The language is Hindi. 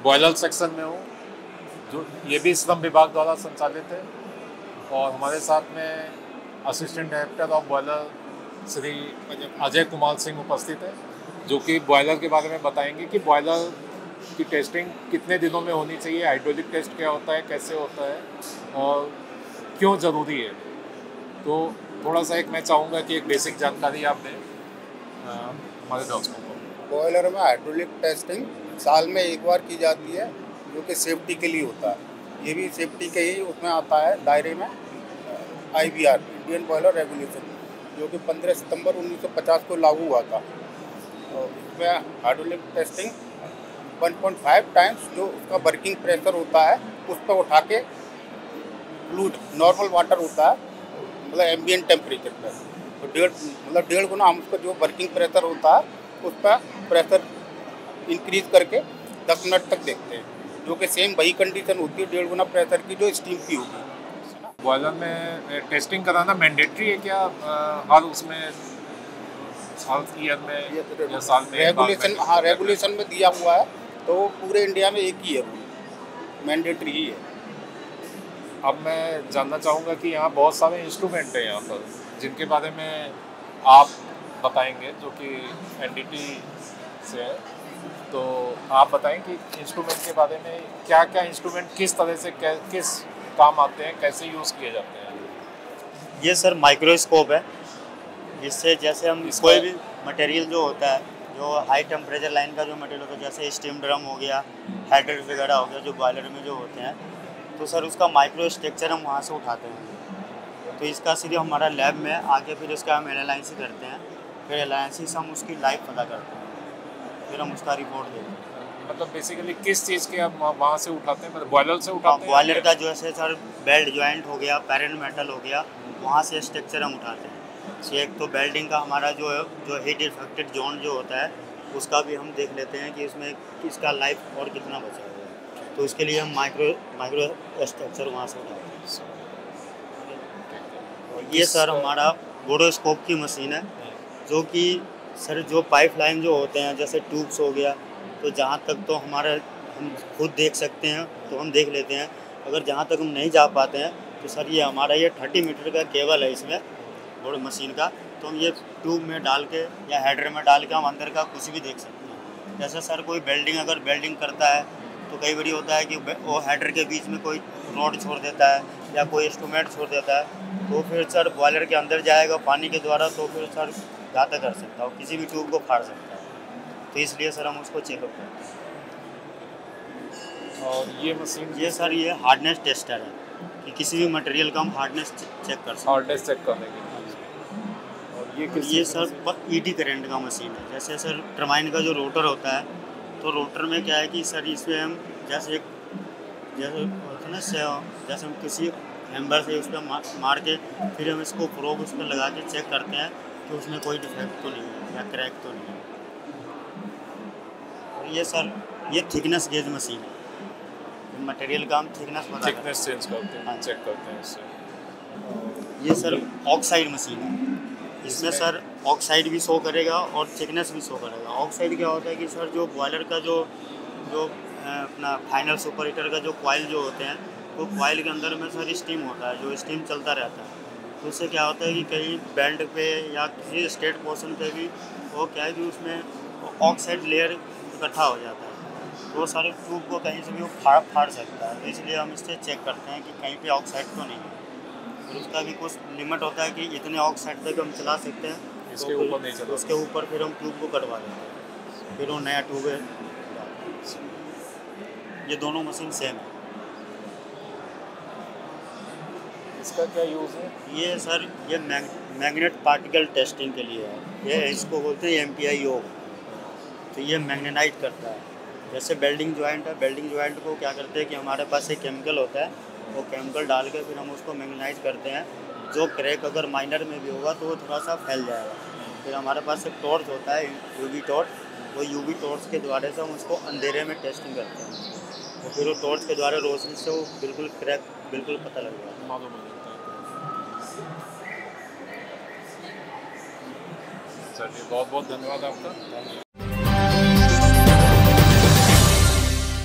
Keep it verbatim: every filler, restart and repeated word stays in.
बॉयलर सेक्शन में हूँ, जो ये भी श्रम विभाग द्वारा संचालित है। और हमारे साथ में assistant director of boiler Shri Ajay Kumar Singh उपस्थित है, जो कि बॉयलर के बारे में बताएंगे कि बॉयलर की टेस्टिंग कितने दिनों में होनी चाहिए, हाइड्रोलिक टेस्ट क्या होता है, कैसे होता है और क्यों ज़रूरी है। तो थोड़ा सा एक मैं चाहूँगा कि एक बेसिक जानकारी आप दें हमारे दर्शकों को। बॉयलर में हाइड्रोलिक टेस्टिंग साल में एक बार की जाती है, जो कि सेफ्टी के लिए होता है। ये भी सेफ्टी के ही उसमें आता है दायरे में। I B R Indian boiler regulation, जो कि पंद्रह सितंबर उन्नीस सौ पचास को लागू हुआ था। और इसमें hydraulic testing one point five times जो उसका वर्किंग प्रेशर होता है उस पर उठा के फ्लूइड नॉर्मल वाटर होता है, मतलब एम्बियंट टेम्परेचर पर, तो डेढ़ मतलब डेढ़ गुना हम उसका जो वर्किंग प्रेशर होता है उस पर प्रेशर इंक्रीज करके दस मिनट तक देखते हैं, जो कि सेम वही कंडीशन होती है डेढ़ गुना प्रेशर की जो स्टीम की होगी। बॉयलर में टेस्टिंग कराना मैंडेटरी है क्या हर उसमें साल ईयर में या साल में? रेगुलेशन, हाँ रेगुलेशन में दिया हुआ है, तो पूरे इंडिया में एक ही है, मैंडेटरी ही है। अब मैं जानना चाहूँगा कि यहाँ बहुत सारे इंस्ट्रूमेंट हैं यहाँ पर, जिनके बारे में आप बताएंगे, जो कि एन डी टी से है। तो आप बताएं कि इंस्ट्रूमेंट के बारे में, क्या क्या इंस्ट्रूमेंट किस तरह से किस काम आते हैं, कैसे यूज़ किए जाते हैं। ये सर माइक्रोस्कोप है। इससे जैसे हम कोई भी मटेरियल जो होता है, जो हाई टेम्परेचर लाइन का जो मटेरियल होता है, जैसे स्टीम ड्रम हो गया, हाइड्रेट वगैरह हो गया, जो बॉयलर में जो होते हैं, तो सर उसका माइक्रो स्ट्रक्चर हम वहाँ से उठाते हैं। तो इसका सीधे हमारा लैब में आके फिर इसका हम एनालाइसिस करते हैं। फिर एनालाइसिस हम उसकी लाइफ पता करते हैं, फिर हम उसका रिपोर्ट देते हैं। मतलब बेसिकली किस चीज़ के आप वहाँ से उठाते हैं? मतलब बॉयलर से उठाते हैं? बॉयलर का जो है सर बेल्ट जॉइंट हो गया, पैरेंट मेटल हो गया, वहाँ से स्ट्रक्चर हम उठाते हैं। एक तो बेल्डिंग का हमारा जो है जो हीट इफेक्टेड जोन जो होता है, उसका भी हम देख लेते हैं कि इसमें किसका लाइफ और कितना बचा हुआ है, तो इसके लिए हम माइक्रो माइक्रो स्ट्रक्चर वहाँ से उठाते हैं। और ये सर हमारा बोरोस्कोप की मशीन है, जो कि सर जो पाइपलाइन जो होते हैं, जैसे ट्यूब्स हो गया, तो जहाँ तक तो हमारा हम खुद देख सकते हैं तो हम देख लेते हैं। अगर जहाँ तक हम नहीं जा पाते हैं तो सर ये हमारा ये थर्टी मीटर का केबल है इसमें बोर्ड मशीन का, तो हम ये ट्यूब में डाल के या हेडर में डाल के हम अंदर का कुछ भी देख सकते हैं। जैसे सर कोई वेल्डिंग अगर वेल्डिंग करता है तो कई बार होता है कि वो हेडर के बीच में कोई रॉड छोड़ देता है या कोई इंस्ट्रूमेंट छोड़ देता है, तो फिर सर बॉयलर के अंदर जाएगा पानी के द्वारा, तो फिर सर घातक कर सकता है और किसी भी ट्यूब को फाड़ सकता है। तो इसलिए सर हम उसको चेकअप करते हैं। और ये मशीन ये सर ये हार्डनेस टेस्टर है कि किसी भी मटेरियल का हम हार्डनेस चेक कर सकते हैं। हार्डनेस चेक करने के लिए। और ये किस ये सर ईडी करंट का मशीन है। जैसे सर टरबाइन का जो रोटर होता है, तो रोटर में क्या है कि सर इसमें हम जैसे एक जैसे होता है ना, जैसे हम किसी हैमर से उस पर मार के फिर हम इसको प्रोब उस पर लगा के चेक करते हैं कि उसमें कोई डिफेक्ट तो नहीं है या क्रैक तो नहीं है। और ये सर ये थिकनेस गेज मशीन है, मटेरियल का हम थिकनेस पता थिकनेस चेंज करते हैं, चेक करते हैं इससे। ये सर ऑक्साइड मशीन है। इसमें सर ऑक्साइड भी शो करेगा और थिकनेस भी शो करेगा। ऑक्साइड क्या होता है कि सर जो बॉयलर का जो जो अपना फाइनल सुपर हीटर का जो कॉइल जो होते हैं, वो कॉइल के अंदर में सर स्टीम होता है, जो स्टीम चलता रहता है। तो उससे क्या होता है कि कहीं बेल्ट पे या किसी स्टेट पोर्शन पे भी वो क्या है कि उसमें ऑक्साइड लेयर इकट्ठा हो जाता है, तो वो सारे ट्यूब को कहीं से भी वो फाड़ फाड़ सकता है। तो इसलिए हम इससे चेक करते हैं कि कहीं पे ऑक्साइड तो नहीं है। फिर उसका भी कुछ लिमिट होता है कि इतने ऑक्साइड तक हम चला सकते हैं, इसके तो ऊपर नहीं चला। उसके ऊपर फिर हम ट्यूब को कटवा देते हैं, फिर वो नया ट्यूब है। ये दोनों मशीन सेम है। इसका क्या यूज़ है? ये सर ये मैग, मैग्नेट पार्टिकल टेस्टिंग के लिए है। ये इसको बोलते हैं एम पी आई ओ। तो ये मैग्नेटाइज करता है। जैसे बेल्डिंग जॉइंट है, बेल्डिंग जॉइंट को क्या करते हैं कि हमारे पास एक केमिकल होता है, वो केमिकल डाल के फिर हम उसको मैग्नेटाइज करते हैं। जो क्रैक अगर माइनर में भी होगा तो वो थोड़ा सा फैल जाएगा। फिर हमारे पास एक टॉर्च होता है, यूवी टॉर्च, वो यूवी टॉर्च के द्वारा से हम उसको अंधेरे में टेस्टिंग करते हैं। तो फिर वो टॉर्च के द्वारा रोशनी से वो बिल्कुल क्रैक बिल्कुल पता लग जाता है, मालूम हो जाता है। चलिए, बहुत बहुत धन्यवाद आपका।